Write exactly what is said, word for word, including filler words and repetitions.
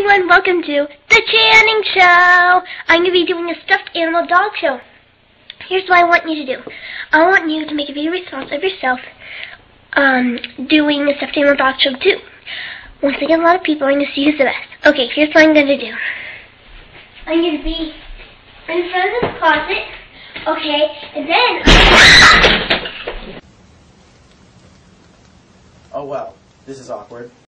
everyone, welcome to The Channing Show. I'm going to be doing a stuffed animal dog show. Here's what I want you to do. I want you to make a video response of yourself um, doing a stuffed animal dog show too. Once I get a lot of people, I'm going to see who's the best. Okay, here's what I'm going to do. I'm going to be in front of the closet, okay, and then... Oh well, this is awkward.